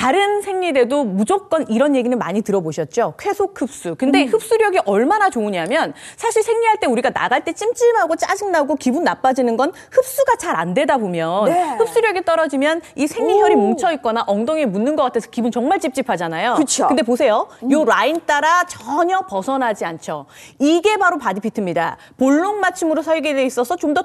다른 생리대도 무조건 이런 얘기는 많이 들어보셨죠? 쾌속 흡수. 근데 흡수력이 얼마나 좋으냐면 사실 생리할 때 우리가 나갈 때 찜찜하고 짜증나고 기분 나빠지는 건 흡수가 잘 안 되다 보면 흡수력이 떨어지면 이 생리혈이 뭉쳐있거나 엉덩이에 묻는 것 같아서 기분 정말 찝찝하잖아요. 그쵸. 근데 보세요. 요 라인 따라 전혀 벗어나지 않죠. 이게 바로 바디피트입니다. 볼록 맞춤으로 설계되어 있어서 좀 더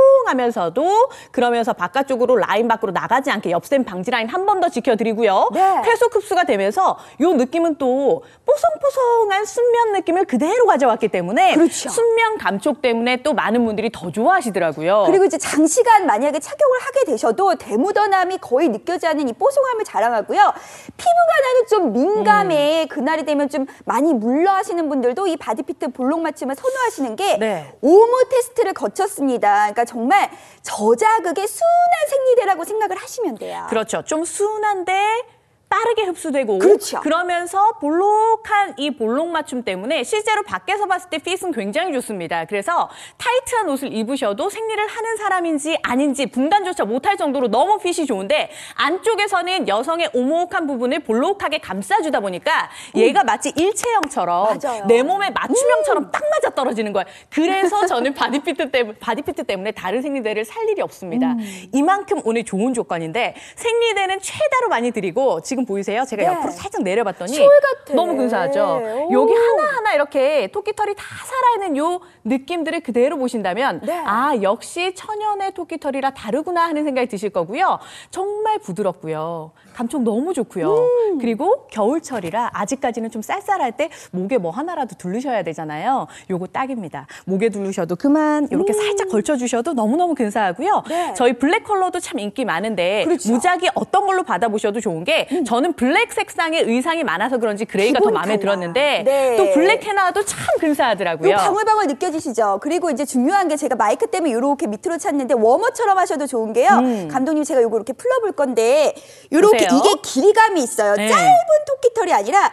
통통하면서도 그러면서 바깥쪽으로 라인 밖으로 나가지 않게 옆샘 방지 라인 한 번 더 지켜드리고요. 쾌속 흡수가 되면서 요 느낌은 또 뽀송뽀송한 순면 느낌을 그대로 가져왔기 때문에 순면 감촉 때문에 또 많은 분들이 더 좋아하시더라고요. 그리고 이제 장시간 만약에 착용을 하게 되셔도 대묻어남이 거의 느껴지지 않는 이 뽀송함을 자랑하고요. 피부가 나는 좀 민감해. 그날이 되면 좀 많이 물러 하시는 분들도 이 바디피트 볼록 맞춤을 선호하시는 게 오모 테스트를 거쳤습니다. 그러니까 정말 저자극의 순한 생리대라고 생각을 하시면 돼요. 그렇죠. 좀 순한데 빠르게 흡수되고 그러면서 볼록한 이 볼록 맞춤 때문에 실제로 밖에서 봤을 때 핏은 굉장히 좋습니다. 그래서 타이트한 옷을 입으셔도 생리를 하는 사람인지 아닌지 분간조차 못할 정도로 너무 핏이 좋은데 안쪽에서는 여성의 오목한 부분을 볼록하게 감싸주다 보니까 얘가 마치 일체형처럼 내 몸의 맞춤형처럼 딱 맞아떨어지는 거예요. 그래서 저는 바디피트 때문에 다른 생리대를 살 일이 없습니다. 이만큼 오늘 좋은 조건인데 생리대는 최다로 많이 드리고 지금 보이세요? 제가 옆으로 살짝 내려봤더니 너무 근사하죠? 여기 하나하나 이렇게 토끼털이 다 살아있는 요 느낌들을 그대로 보신다면 아, 역시 천연의 토끼털이라 다르구나 하는 생각이 드실 거고요. 정말 부드럽고요. 감촉 너무 좋고요. 그리고 겨울철이라 아직까지는 좀 쌀쌀할 때 목에 뭐 하나라도 두르셔야 되잖아요. 요거 딱입니다. 목에 두르셔도 그만 이렇게 살짝 걸쳐주셔도 너무너무 근사하고요. 저희 블랙 컬러도 참 인기 많은데 무작위 어떤 걸로 받아보셔도 좋은 게 저는 블랙 색상의 의상이 많아서 그런지 그레이가 더 마음에 들었는데 또 블랙 헤나도 참 근사하더라고요. 방울방울 느껴지시죠? 그리고 이제 중요한 게 제가 마이크 때문에 이렇게 밑으로 찼는데 워머처럼 하셔도 좋은 게요. 감독님 제가 요거 이렇게 풀러볼 건데 이렇게 이게 길이감이 있어요. 짧은 토끼털이 아니라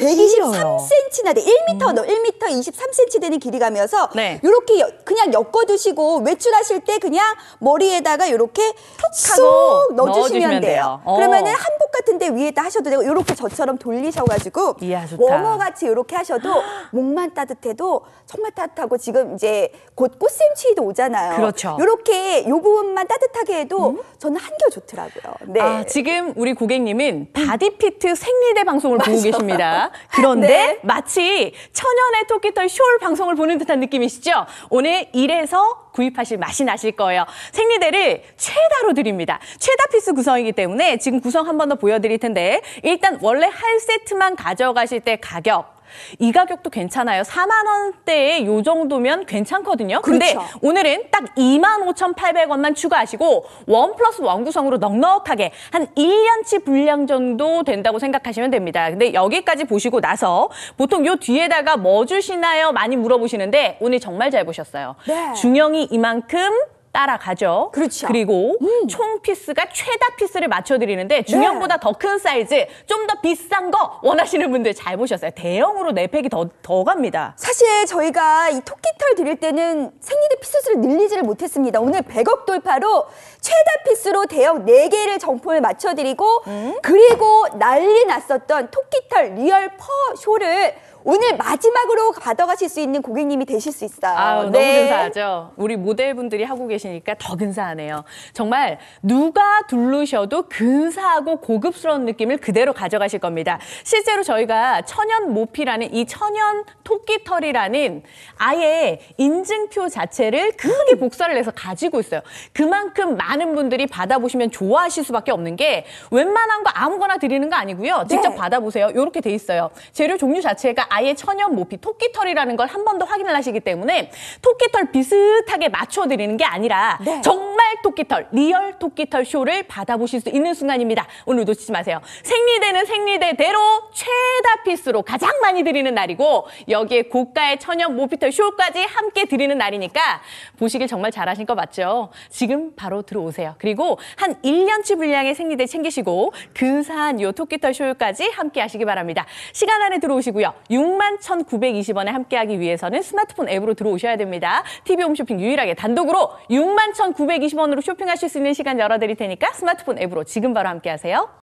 123cm나 돼. 1m 23cm 되는 길이감이어서 이렇게 그냥 엮어두시고 외출하실 때 그냥 머리에다가 이렇게 쏙 넣어주시면 돼요. 그러면은 한복 같은데 위에다 하셔도 되고 이렇게 저처럼 돌리셔가지고 워머같이 이렇게 하셔도 목만 따뜻해도 정말 따뜻하고 지금 이제 곧 꽃샘추위도 오잖아요. 이렇게 이 부분만 따뜻하게 해도 저는 한결 좋더라고요. 아, 지금 우리 고객님은 바디피트 생리대 방송을 보고 계십니다. 그런데 마치 천연의 토끼털 숄 방송을 보는 듯한 느낌이시죠? 오늘 이래서 구입하실 맛이 나실 거예요. 생리대를 최다로 드립니다. 최다 피스 구성이기 때문에 지금 구성 한 번 더 보여드릴 텐데 일단 원래 한 세트만 가져가실 때 가격 이 가격도 괜찮아요. 4만 원대에 요 정도면 괜찮거든요. 근데 오늘은 딱 25,800원만 추가하시고 원 플러스 원 구성으로 넉넉하게 한 1년치 분량 정도 된다고 생각하시면 됩니다. 근데 여기까지 보시고 나서 보통 요 뒤에다가 뭐 주시나요? 많이 물어보시는데 오늘 정말 잘 보셨어요. 중형이 이만큼 따라가죠. 그리고 총 피스가 최다 피스를 맞춰드리는데 중형보다 더 큰 사이즈, 좀 더 비싼 거 원하시는 분들 잘 보셨어요. 대형으로 4팩이 더 갑니다. 사실 저희가 이 토끼털 드릴 때는 생리대 피스수를 늘리지를 못했습니다. 오늘 100억 돌파로 최다 피스로 대형 4개를 정품을 맞춰드리고 그리고 난리 났었던 토끼털 리얼 퍼 숄을 오늘 마지막으로 받아가실 수 있는 고객님이 되실 수 있어요. 너무 근사하죠? 우리 모델분들이 하고 계시니까 더 근사하네요. 정말 누가 두르셔도 근사하고 고급스러운 느낌을 그대로 가져가실 겁니다. 실제로 저희가 천연 모피라는 이 천연 토끼털이라는 아예 인증표 자체를 크게 복사를 해서 가지고 있어요. 그만큼 많은 분들이 받아보시면 좋아하실 수밖에 없는 게 웬만한 거 아무거나 드리는 거 아니고요. 직접 받아보세요. 이렇게 돼 있어요. 재료 종류 자체가 아예 천연 모피, 토끼털이라는 걸 한 번 더 확인을 하시기 때문에 토끼털 비슷하게 맞춰드리는 게 아니라 정말 토끼털, 리얼 토끼털 숄을 받아보실 수 있는 순간입니다. 오늘 놓치지 마세요. 생리대는 생리대대로 최다 피스로 가장 많이 드리는 날이고 여기에 고가의 천연 모피털 숄까지 함께 드리는 날이니까 보시길 정말 잘하신 거 맞죠? 지금 바로 들어오세요. 그리고 한 1년치 분량의 생리대 챙기시고 근사한 요 토끼털 숄까지 함께 하시기 바랍니다. 시간 안에 들어오시고요. 61,920원에 함께하기 위해서는 스마트폰 앱으로 들어오셔야 됩니다. TV 홈쇼핑 유일하게 단독으로 61,920원으로 쇼핑하실 수 있는 시간 열어드릴 테니까 스마트폰 앱으로 지금 바로 함께하세요.